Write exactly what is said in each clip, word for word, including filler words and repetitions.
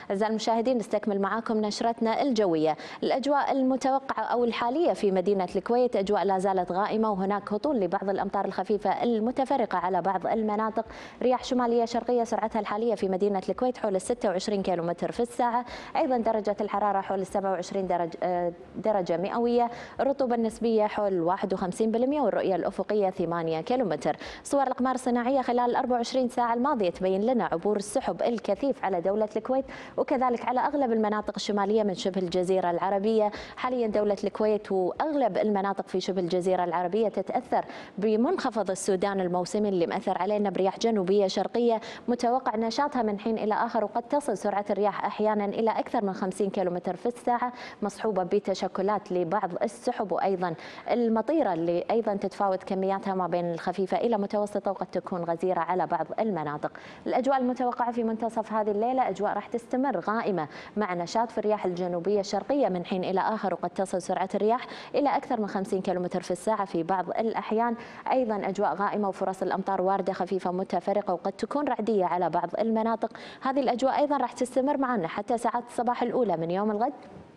أعزائي المشاهدين نستكمل معاكم نشرتنا الجوية. الأجواء المتوقعة أو الحالية في مدينة الكويت أجواء لا زالت غائمة، وهناك هطول لبعض الأمطار الخفيفة المتفرقة على بعض المناطق. رياح شمالية شرقية سرعتها الحالية في مدينة الكويت حول ستة وعشرين كيلومتر في الساعة. أيضا درجة الحرارة حول سبعة وعشرين درجة درجة مئوية. الرطوبة النسبية حول واحد وخمسين بالمئة، والرؤية الأفقية ثمانية كيلومتر. صور الأقمار الصناعية خلال الأربع وعشرين ساعة الماضية تبين لنا عبور السحب الكثيف على دولة الكويت، وكذلك على أغلب المناطق الشمالية من شبه الجزيرة العربية. حاليا دولة الكويت وأغلب المناطق في شبه الجزيرة العربية تتأثر بمنخفض السودان الموسمي اللي مأثر علينا برياح جنوبية شرقية متوقع نشاطها من حين إلى آخر، وقد تصل سرعة الرياح أحيانا إلى أكثر من خمسين كيلومتر في الساعة، مصحوبة بتشكلات لبعض السحب وأيضا المطيرة اللي أيضا تتفاوت كمياتها ما بين الخفيفة إلى متوسطة، وقد تكون غزيرة على بعض المناطق. الأجواء المتوقعة في منتصف هذه الليلة أجواء راح تستمر غائمة مع نشاط في الرياح الجنوبية الشرقية من حين إلى آخر، وقد تصل سرعة الرياح إلى أكثر من خمسين كيلومتر في الساعة في بعض الأحيان. أيضا أجواء غائمة وفرص الأمطار واردة خفيفة متفرقة، وقد تكون رعدية على بعض المناطق. هذه الأجواء أيضا راح تستمر معنا حتى ساعات الصباح الأولى من يوم الغد.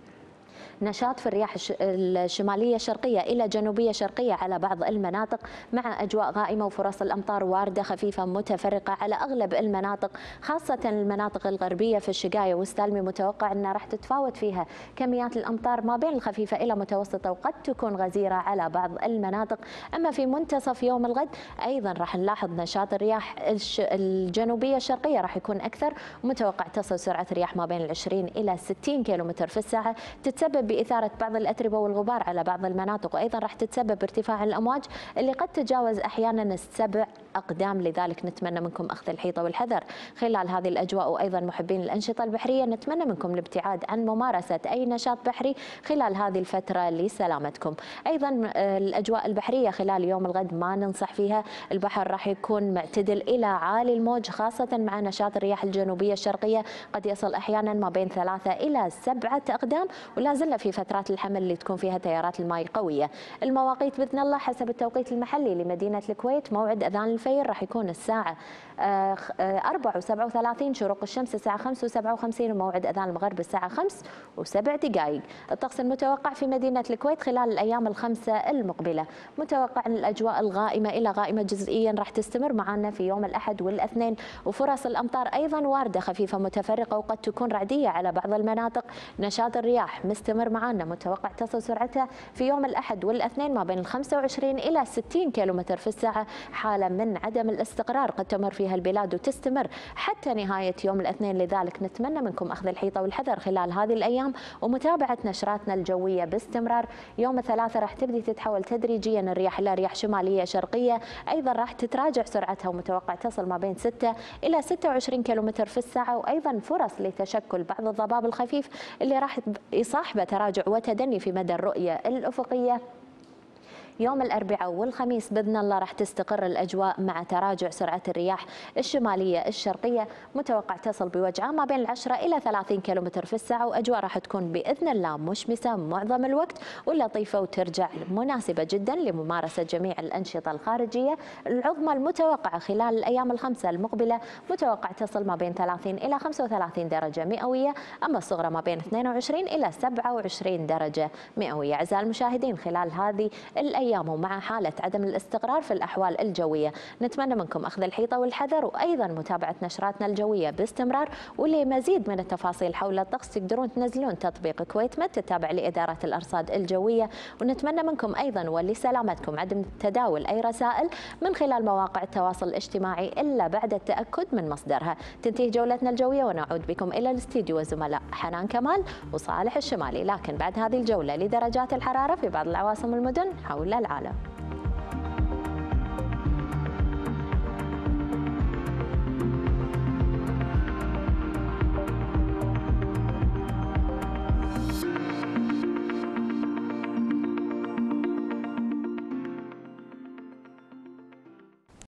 نشاط في الرياح الشمالية الشرقية إلى جنوبية شرقية على بعض المناطق، مع أجواء غائمة وفرص الأمطار واردة خفيفة متفرقة على أغلب المناطق، خاصة المناطق الغربية في الشقاية والسالمي متوقع أنها راح تتفاوت فيها كميات الأمطار ما بين الخفيفة إلى متوسطة، وقد تكون غزيرة على بعض المناطق. أما في منتصف يوم الغد أيضا راح نلاحظ نشاط الرياح الجنوبية الشرقية راح يكون أكثر، ومتوقع تصل سرعة الرياح ما بين العشرين إلى ستين كيلومتر في الساعة، تتسبب بإثارة بعض الأتربة والغبار على بعض المناطق، وأيضا راح تتسبب بارتفاع الأمواج اللي قد تتجاوز أحيانا السبع أقدام. لذلك نتمنى منكم أخذ الحيطة والحذر خلال هذه الأجواء. وأيضا محبين الأنشطة البحرية نتمنى منكم الابتعاد عن ممارسة أي نشاط بحري خلال هذه الفترة لسلامتكم. أيضا الأجواء البحرية خلال يوم الغد ما ننصح فيها، البحر راح يكون معتدل إلى عالي الموج، خاصة مع نشاط الرياح الجنوبية الشرقية قد يصل أحيانا ما بين ثلاثة إلى سبعة أقدام، ولا زلنا في فترات الحمل اللي تكون فيها تيارات الماء قوية. المواقيت بإذن الله حسب التوقيت المحلي لمدينة الكويت، موعد أذان الفجر راح يكون الساعة أربعة وسبعة وثلاثين، شروق الشمس الساعة خمسة وسبعة وخمسين، وموعد أذان المغرب الساعة خمس وسبع دقائق. الطقس المتوقع في مدينة الكويت خلال الأيام الخمسة المقبلة، متوقع أن الأجواء الغائمة إلى غائمة جزئيا راح تستمر معنا في يوم الأحد والاثنين، وفرص الأمطار أيضا واردة خفيفة متفرقة، وقد تكون رعدية على بعض المناطق. نشاط الرياح مستمر معنا، متوقع تصل سرعتها في يوم الأحد والاثنين ما بين ال خمسة وعشرين إلى ستين كيلومتر في الساعة، حالة من عدم الاستقرار قد تمر فيها البلاد وتستمر حتى نهاية يوم الاثنين. لذلك نتمنى منكم أخذ الحيطة والحذر خلال هذه الأيام ومتابعة نشراتنا الجوية باستمرار. يوم الثلاثاء راح تبدي تتحول تدريجيا الرياح إلى رياح شمالية شرقية، أيضا راح تتراجع سرعتها ومتوقع تصل ما بين ستة إلى ستة وعشرين كيلومتر في الساعة، وأيضا فرص لتشكل بعض الضباب الخفيف اللي راح يصاحبه تراجع وتدني في مدى الرؤية الأفقية. يوم الأربعاء والخميس بإذن الله راح تستقر الأجواء مع تراجع سرعة الرياح الشمالية الشرقية، متوقع تصل بوجهها ما بين العشرة إلى ثلاثين كيلومتر في الساعة، وأجواء راح تكون بإذن الله مشمسة معظم الوقت ولطيفة، وترجع مناسبة جدا لممارسة جميع الأنشطة الخارجية. العظمى المتوقعة خلال الأيام الخمسة المقبلة متوقع تصل ما بين ثلاثين إلى خمسة وثلاثين درجة مئوية، أما الصغرى ما بين اثنين وعشرين إلى سبعة وعشرين درجة مئوية. أعزائي المشاهدين خلال هذه الأيام ومع حالة عدم الاستقرار في الأحوال الجوية نتمنى منكم أخذ الحيطة والحذر، وأيضا متابعة نشراتنا الجوية باستمرار. ولمزيد من التفاصيل حول الطقس تقدرون تنزلون تطبيق كويت مت التابع لإدارة الأرصاد الجوية. ونتمنى منكم أيضا ولسلامتكم عدم تداول أي رسائل من خلال مواقع التواصل الاجتماعي إلا بعد التأكد من مصدرها. تنتهي جولتنا الجوية ونعود بكم إلى الاستديو وزملاء حنان كمال وصالح الشمالي، لكن بعد هذه الجولة لدرجات الحرارة في بعض العواصم المدن حول العالم.